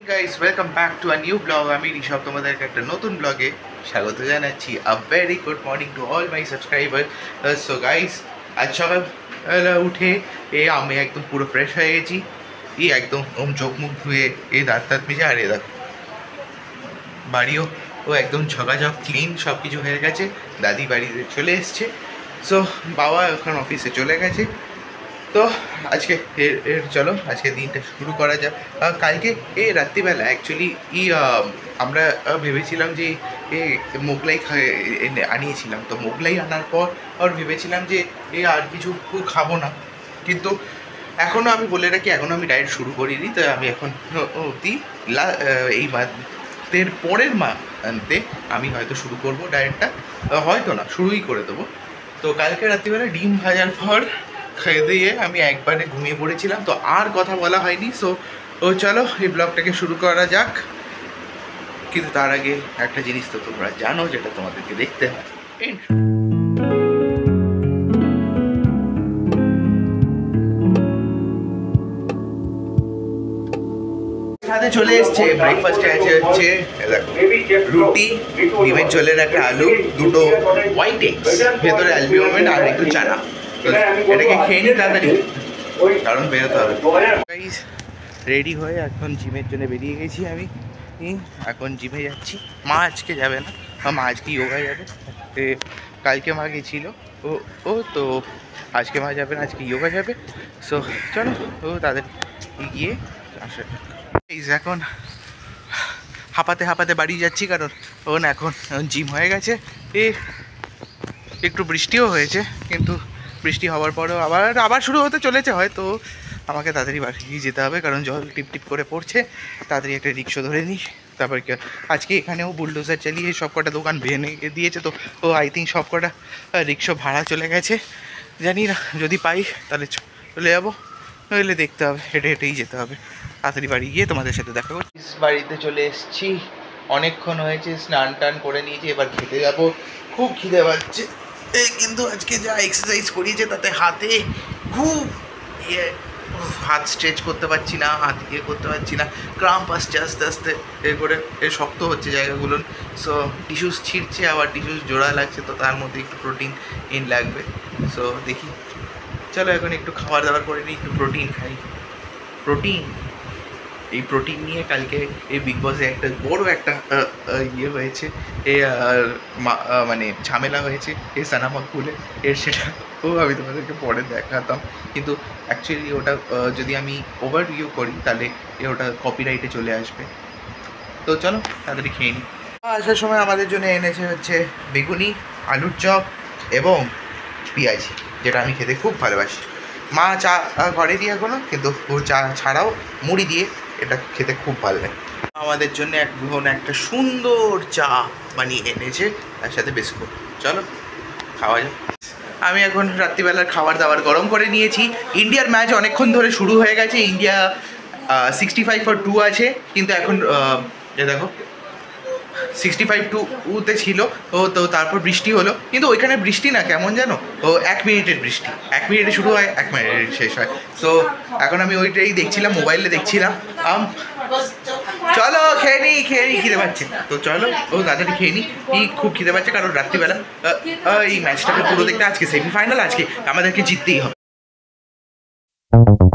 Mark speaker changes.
Speaker 1: Guys welcome back to a new blog. আমি ঋষভ তোমাদেরকে একটা নতুন ব্লগে স্বাগত জানাচ্ছি। A very good morning to all my subscriber. So guys, আজ সকাল উঠে আমি একদম পুরো ফ্রেশ হয়ে গেছি। একদম চোখ মুখ ধুয়ে দাঁত মেজে আর দেখো বাড়িও একদম ঝকাঝক ক্লিন সব কিছু হয়ে গেছে। দাদি বাড়িতে চলে এসছে। সো বাবা এখন অফিসে চলে গেছে। তো আজকে চলো আজকে দিনটা শুরু করা যাক। কালকে রাত্রিবেলা অ্যাকচুয়ালি আমরা ভেবেছিলাম যে মোগলাই আনিয়েছিলাম। তো মোগলাই আনার পর ভেবেছিলাম যে আর কিছু খাবো না, কিন্তু এখনও আমি বলে রাখি এখনও আমি ডায়েট শুরু করিনি। তো আমি এখন অবধি এই মান্থের পরের মান্থে আমি হয়তো শুরু করব ডায়েটটা, হয়তো না শুরুই করে দেবো। তো কালকে রাত্রিবেলা ডিম ভাজার পর খেয়ে দিয়ে আমি একবারে ঘুমিয়ে পড়েছিলাম, তো আর কথা বলা হয়নি। সো চলো এই ব্লগটাকে শুরু করা যাক। কিন্তু তার আগে একটা জিনিস তো তোমরা জানো, যেটা তোমাদেরকে দেখতে হয়। সাথে চলে এসছে ব্রেকফাস্টে আছে হচ্ছে রুটি, ডিমের ঝোলের একটা আলু, দুটো হোয়াইট এগস, ভেতরে অ্যালবিউমিন আর একটু চানা। এটাকে খেয়ে নিই তাড়াতাড়ি, কারণ বেরোতে হবে। রেডি হয়ে এখন জিমের জন্য বেরিয়ে গেছি। আমি এখন জিমে যাচ্ছি। মা আজকে যাবে না, মা আজকে যোগায় যাবে। কালকে মা গেছিল তো আজকে মা যাবে না, আজকে যোগা যাবে। সো চলো তাদের গিয়ে আসে। এখন হাঁপাতে হাঁপাতে বাড়ি যাচ্ছি, কারণ এখন জিম হয়ে গেছে। একটু বৃষ্টিও হয়েছে, কিন্তু বৃষ্টি হওয়ার পরেও আবার শুরু হতে চলেছে। হয়তো আমাকে তাড়াতাড়ি বাড়ি যেতে হবে, কারণ জল টিপ টিপ করে পড়ছে। তাড়াতাড়ি একটা রিক্সা ধরে নিই। তারপর আজকে এখানেও বুলডোজার চালিয়ে সব কটা দোকান ভেঙে দিয়েছে। তো আই থিঙ্ক সব কটা রিক্সা ভাড়া চলে গেছে। জানি না, যদি পাই তাহলে চলে যাবো, নইলে দেখতে হবে, হেঁটেই যেতে হবে। তাড়াতাড়ি বাড়ি গিয়ে তোমাদের সাথে দেখা করছি। বাড়িতে চলে এসেছি, অনেকক্ষণ হয়েছে, স্নান টান করে নিয়েছি, এবার খেতে যাবো। খুব খিদে পাচ্ছে, কিন্তু আজকে যা এক্সারসাইজ করিয়েছে তাতে হাতে খুব হাত স্ট্রেচ করতে পারছি না, হাত করতে পারছি না, ক্রাম্প আসছে আস্তে আস্তে করে শক্ত হচ্ছে জায়গাগুলো। সো টিস্যুস ছিঁড়ছে, আবার টিস্যুস জোড়া লাগছে, তো তার মধ্যে একটু প্রোটিন লাগবে। সো দেখি, চলো এখন একটু খাবার দাবার করে নিই, একটু প্রোটিন খাই। এই প্রোটিন নিয়ে কালকে এই বিগ বসে একটা বড় একটা হয়েছে, মানে ঝামেলা হয়েছে এই সানামা খুলে সেটা আমি তোমাদেরকে পরে দেখাতাম। কিন্তু অ্যাকচুয়ালি ওটা যদি আমি ওভার করি তাহলে ওটা কপিরাইটে চলে আসবে। তো চলো তাড়াতাড়ি খেয়ে নিই। আসার সময় আমাদের জন্য এনেছে হচ্ছে বেগুনি, আলুর চপ এবং পেঁয়াজি, যেটা আমি খেতে খুব ভালোবাসি। মা চা করেনি এখনও, কিন্তু ও চা ছাড়াও মুড়ি দিয়ে এটা খেতে খুব ভালো লাগে। আমাদের জন্য একটা সুন্দর চা বানিয়ে এনেছে, তার সাথে বিস্কুট। চলো খাওয়া যাক। আমি এখন রাত্রিবেলার খাবার দাবার গরম করে নিয়েছি। ইন্ডিয়ার ম্যাচ অনেকক্ষণ ধরে শুরু হয়ে গেছে। ইন্ডিয়া 65-2 আছে, কিন্তু এখন দেখো 65-2 ছিল। তো তারপর বৃষ্টি হলো, কিন্তু ওইখানে বৃষ্টি না, কেমন জানো, 1 মিনিটের বৃষ্টি, 1 মিনিটে শুরু হয়, 1 মিনিটে শেষ হয়। সো এখন আমি ওইটাই দেখছিলাম, মোবাইলে দেখছিলাম। চলো খেয়ে নিই খিদে পাচ্ছে। তো চলো তাড়াতাড়ি খেয়ে নিই, খুব খিদে পাচ্ছে, কারণ রাত্রিবেলা এই ম্যাচটাকে পুরো দেখতে, আজকে সেমিফাইনাল, আজকে আমাদেরকে জিততেই হবে।